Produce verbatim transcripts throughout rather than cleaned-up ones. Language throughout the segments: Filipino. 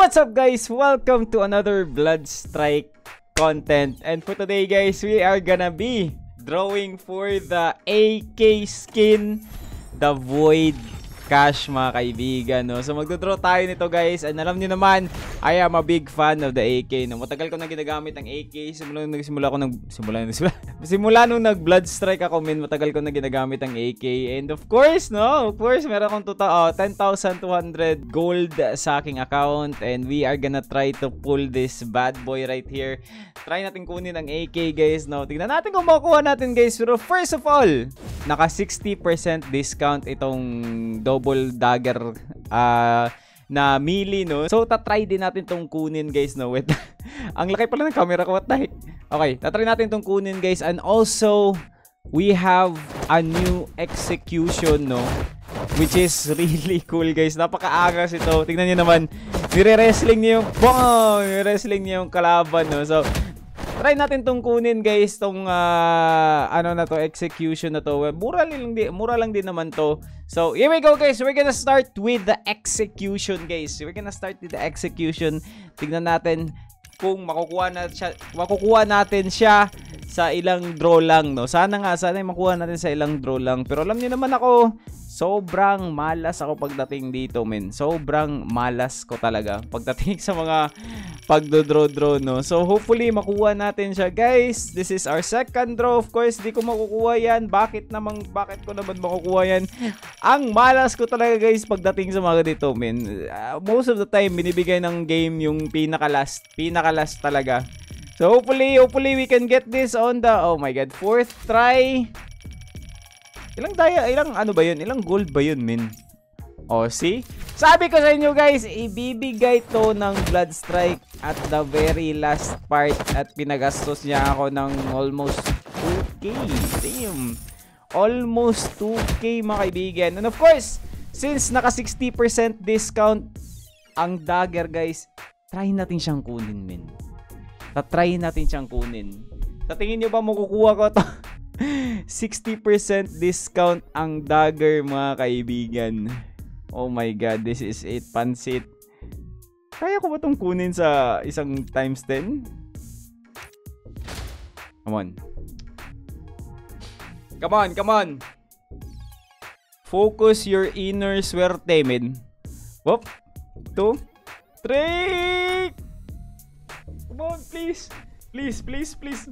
What's up guys? Welcome to another Blood Strike content. And for today guys, we are gonna be drawing for the A K skin, the Void Cash mga kaibigan, no? So magdodraw tayo nito guys. And alam niyo naman, I am a big fan of the A K, no? Matagal ko na ginagamit ang A K. Simula nung nagsimula ako ng simula nung simula, simula nung nag Blood Strike ako, min, matagal ko na ginagamit ang A K. And of course, no? Of course, meron akong uh, ten thousand two hundred gold sa aking account. And we are gonna try to pull this bad boy right here. Try natin kunin ang A K guys, no? Tingnan natin kung makukuha natin guys. Pero first of all, naka sixty percent discount itong double dagger uh, na melee, no? So tatry din natin tong kunin guys, no? Wait. Ang laki pala ng camera ko, what the heck? Okay, tatry natin tong kunin guys. And also we have a new execution, no? Which is really cool guys. Napakaangas ito. Tingnan niyo naman, nire-wrestling niya yung bong! Nire-wrestling niya yung kalaban, no? So try natin tong kunin guys, tong uh, ano na to, execution na to. Mura lang, di, mura lang din naman to. So here we go guys, we're gonna start with the execution guys. We're gonna start with the execution. Tignan natin kung makukuha na siya, makukuha natin siya sa ilang draw lang, no? Sana nga, sana makuha natin sa ilang draw lang. Pero alam niyo naman ako, sobrang malas ako pagdating dito, men. Sobrang malas ko talaga pagdating sa mga pagdodraw-draw, no? So hopefully makuha natin siya guys. This is our second draw. Of course, di ko makukuha yan. Bakit naman, bakit ko naman makukuha yan? Ang malas ko talaga guys pagdating sa mga dito, men. Uh, most of the time, binibigay ng game yung pinaka-last. Pinaka-last talaga. So hopefully, hopefully we can get this on the, oh my god, fourth try. Ilang daya, ilang ano ba yun? Ilang gold ba yun, men? Oh, see? Sabi ko sa inyo guys, ibibigay to ng Blood Strike at the very last part at pinagastos niya ako ng almost two K. Damn. Almost two K mga kaibigan. And of course, since naka sixty percent discount ang dagger guys, try natin siyang kunin, men. Tatry natin siyang kunin. Sa tingin nyo ba makukuha ko to? sixty percent discount ang dagger mga kaibigan. Oh my god, this is it. Pansit. Kaya ko ba itong kunin sa isang times ten? Come on. Come on, come on. Focus your inner swerte, men. Whoop. Two. Three. Come on, please. Please, please, please.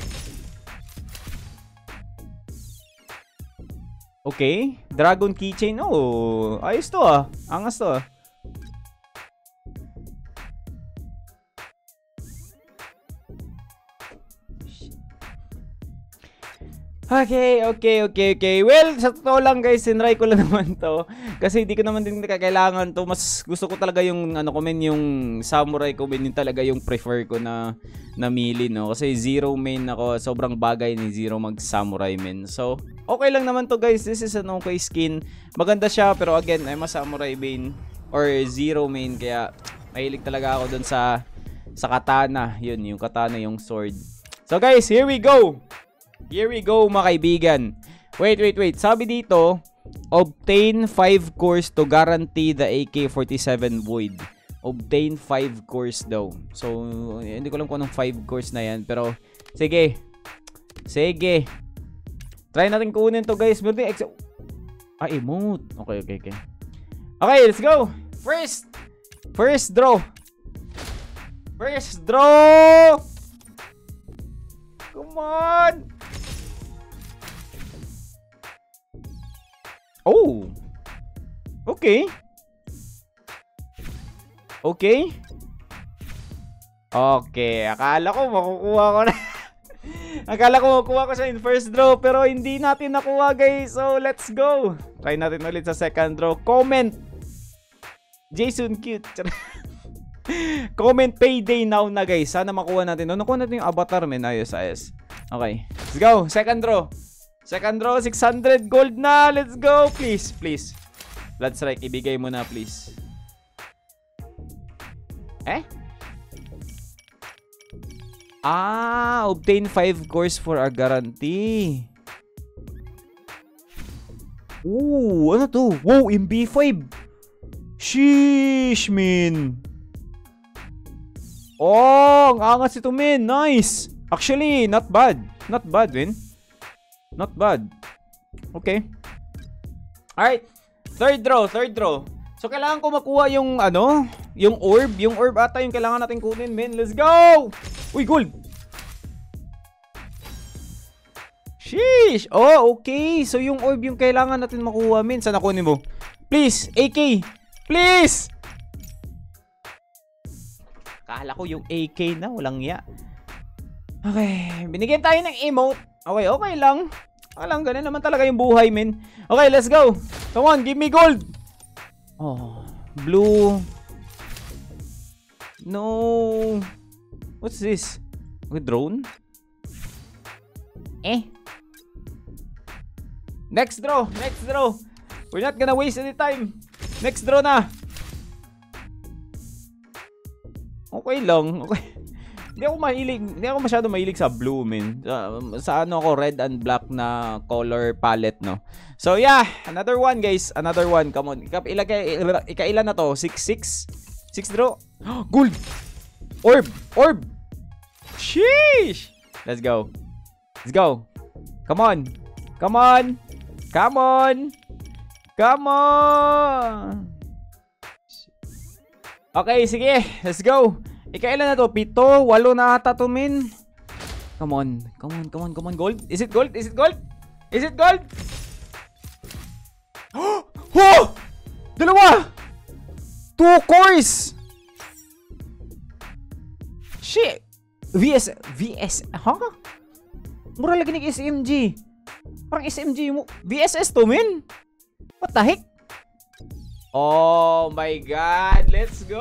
Okay. Dragon keychain. Oh, ayos to ah. Angas to ah. Okay, okay, okay, okay. Well, sa totoo lang guys, sinry ko lang naman to. Kasi hindi ko naman din kailangan to. Mas gusto ko talaga yung, ano ko men, yung samurai ko men, yung talaga yung prefer ko na, na melee, no? Kasi zero main ako. Sobrang bagay ni zero mag samurai men. So, okay lang naman to guys. This is an okay skin. Maganda siya, pero again, I'm a samurai main or zero main. Kaya, mahilig talaga ako dun sa, sa katana. Yun, yung katana, yung sword. So guys, here we go. Here we go mga kaibigan. Wait, wait, wait. Sabi dito, obtain five cores to guarantee the A K forty-seven Void. Obtain five cores daw. So, hindi ko alam kung anong five cores na yan. Pero, sige. Sige. Try natin kunin to guys. Ah, emote. Okay, okay, okay. Okay, let's go. First. First draw. First draw. Come on. Oh. Okay. Okay. Okay. Akala ko makukuha ko na. Akala ko makukuha ko siya in first draw. Pero hindi natin nakuha guys. So let's go. Try natin ulit sa second draw. Comment. Jason cute. Comment payday now na guys. Sana makuha natin. No, nakuha natin yung avatar men. Ayos, ayos. Okay. Let's go. Second draw. Second draw, six hundred gold na. Let's go. Please, please. Blood Strike, ibigay mo na, please. Eh? Ah, obtain five cores for a guarantee. Ooh, ano to? Wow, M B five. Sheesh, man. Oh, ang angas ito, men. Nice. Actually, not bad. Not bad, Win. Not bad. Okay. Alright. Third draw, third draw. So, kailangan ko makuha yung, ano, yung orb. Yung orb ata yung kailangan natin kunin, men. Let's go! Uy, gold! Sheesh! Oh, okay. So, yung orb yung kailangan natin makuha, men. Saan nakunin mo? Please, A K! Please! Akala ko yung A K na. Walang ya. Okay. Binigyan tayo ng emote. Okay, okay lang. Okay lang. Ganun naman talaga yung buhay, men. Okay, let's go. Come on, give me gold. Oh, blue. No. What's this? Okay, drone? Eh. Next draw. Next draw. We're not gonna waste any time. Next draw na. Okay lang. Okay. Hindi ako mahilig. Hindi ako masyado mahilig sa blue, man. Sa, sa ano ako, red and black na color palette, no? So, yeah. Another one, guys. Another one. Come on. Ilagay, ikailan na to? six six? six draw? Gold! Orb! Orb! Sheesh! Let's go. Let's go. Come on. Come on. Come on. Come on. Okay, sige. Let's go. Ikailan na to? Pito? Walo na ata to, min. Come on. Come on, come on, come on. Gold? Is it gold? Is it gold? Is it gold? Oh! Dalawa! Two cores! Shit! V S... V S... Huh? Mura lagi ng S M G. Parang S M G mo. V S S to, min. What the heck? Oh my God. Let's go!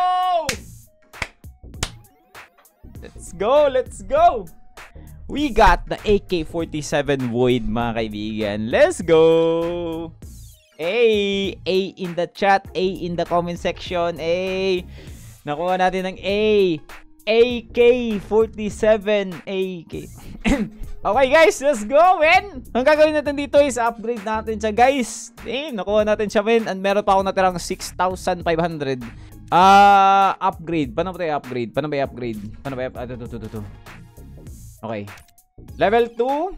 Let's go. Let's go. We got the A K forty-seven Void, mga kaibigan. Let's go. A. A in the chat. A in the comment section. A. Nakuha natin ng A. A K forty-seven. A K. Okay, guys. Let's go, men. Ang gagawin natin dito is upgrade natin siya, guys. Eh, nakuha natin siya, men. And meron pa ako natirang six thousand five hundred. Ah, uh, upgrade. Paano ba tayo upgrade? Paano ba upgrade? Paano ba upgrade? Ah, ito, ito, ito, ito. Okay. Level two.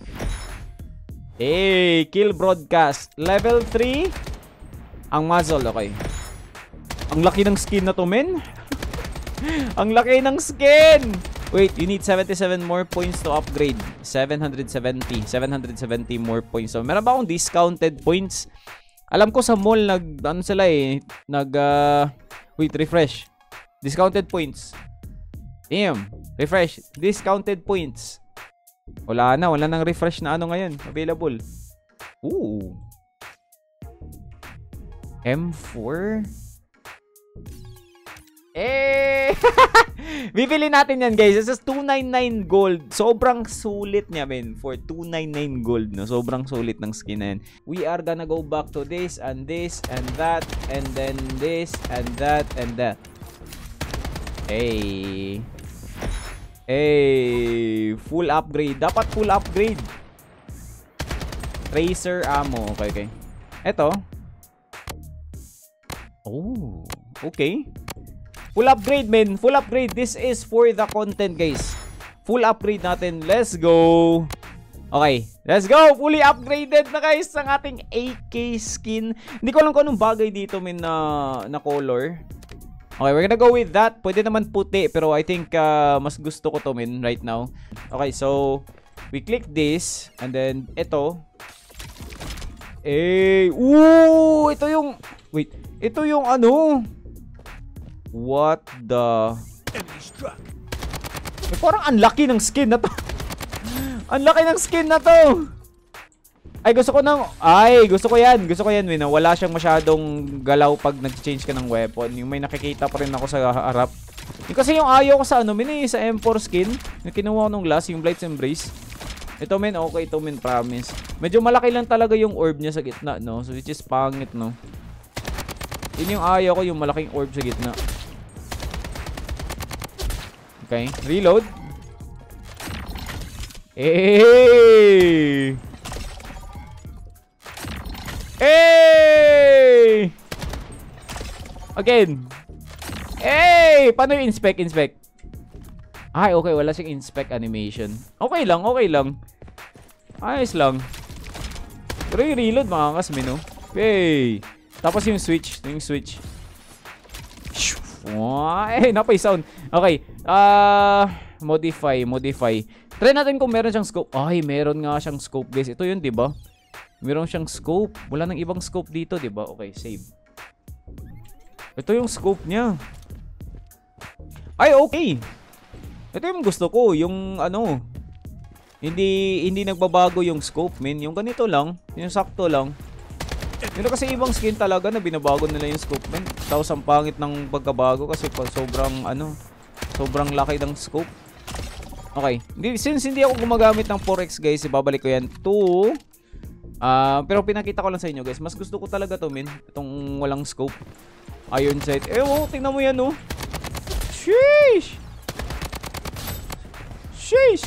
Hey, kill broadcast. Level three. Ang muzzle, okay. Ang laki ng skin na to, men. Ang laki ng skin. Wait, you need seventy-seven more points to upgrade. seven hundred seventy. seven hundred seventy more points. So, meron ba akong discounted points? Alam ko sa mall, nag, ano sila eh, nag, uh, wait, refresh. Discounted points. Damn. Refresh. Discounted points. Wala na. Wala nang refresh na ano ngayon. Available. Ooh. M four? Eh! Bibili natin yan, guys. This is two ninety-nine gold. Sobrang sulit niya, men. For two ninety-nine gold, no? Sobrang sulit ng skin na yan. We are gonna go back to this and this and that and then this and that and that. Hey. Hey. Full upgrade. Dapat full upgrade. Tracer ammo. Okay, okay. Eto. Oh. Okay. Full upgrade, men. Full upgrade. This is for the content, guys. Full upgrade natin. Let's go. Okay. Let's go. Fully upgraded na, guys, ang ating A K skin. Hindi ko alam kung anong bagay dito, men, na, na color. Okay, we're gonna go with that. Pwede naman puti, pero I think uh, mas gusto ko to, men, right now. Okay, so we click this. And then, ito. Eh, ooh, ito yung... Wait, ito yung ano... What the... Eh, parang unlucky ng skin na to. Unlucky ng skin na to. Ay, gusto ko ng... Ay, gusto ko yan. Gusto ko yan, Win. Wala siyang masyadong galaw pag nag-change ka ng weapon. Yung may nakikita pa rin ako sa harap. Yung kasi yung ayaw ko sa ano, Min, eh, sa M four skin. Yung kinuha ko nung last, yung Blight's Embrace. Ito, Min, okay. Ito, Min, promise. Medyo malaki lang talaga yung orb niya sa gitna, no? So, which is pangit, no? Yun yung ayaw ko, yung malaking orb sa gitna. Okay, reload. Hey! Hey! Again. Hey! Okay, paano yung inspect, inspect? Ay, okay, wala siyang inspect animation. Okay lang, okay lang. Ayos lang. Pero yung reload, makakasmin, no? Okay. Tapos yung switch, yung switch. Eh, napay sound. Okay, ah, uh, modify, modify. Try natin kung meron siyang scope. Ay, meron nga siyang scope, guys. Ito yun, di ba? Meron siyang scope. Wala nang ibang scope dito, di ba? Okay, save. Ito yung scope niya. Ay, okay. Ito yung gusto ko, yung ano, hindi hindi nagbabago yung scope, men. Yung ganito lang, yung sakto lang. Pero kasi ibang skin talaga na binabago nila yung scope, men. Tapos ang pangit ng pagkabago kasi pag sobrang ano, sobrang laki ng scope. Okay, since hindi ako gumagamit ng four X, guys, ibabalik ko yan to uh, pero pinakita ko lang sa inyo, guys. Mas gusto ko talaga to, men. Itong walang scope. Iron sight. Eh, oh, tingnan mo yan, oh. Sheesh! Sheesh!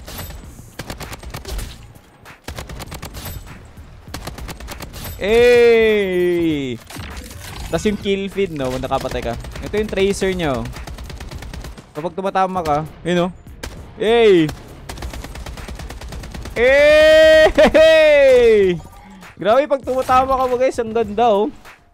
Eh! Tapos yung kill feed, no? Nakapatay ka. Ito yung tracer niya, oh. Kapag tumatama ka, yun, oh. Hey! Hey! Grabe, pag tumatama ka mo, guys, ang ganda, oh.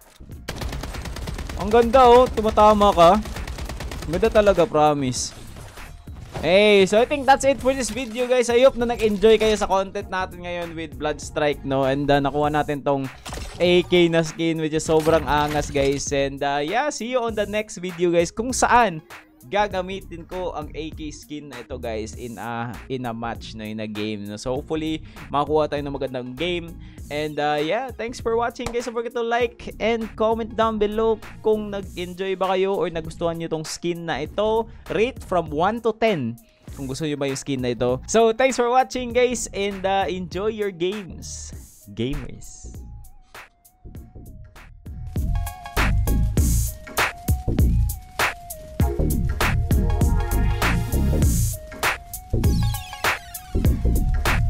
Ang ganda, oh. Tumatama ka. Ang ganda talaga, promise. Hey, so I think that's it for this video, guys. I hope na nag-enjoy kayo sa content natin ngayon with Bloodstrike, no? And uh, nakuha natin tong A K na skin, which is sobrang angas, guys. And uh, yeah, see you on the next video, guys, kung saan gagamitin ko ang A K skin na ito, guys, in a in a match, no, in a game, no? So hopefully makakuha tayo ng magandang game. And uh, yeah, thanks for watching, guys. Don't forget to like and comment down below kung nag-enjoy ba kayo or nagustuhan nyo tong skin na ito. Rate from one to ten kung gusto nyo ba yung skin na ito. So thanks for watching, guys, and uh, enjoy your games, gamers.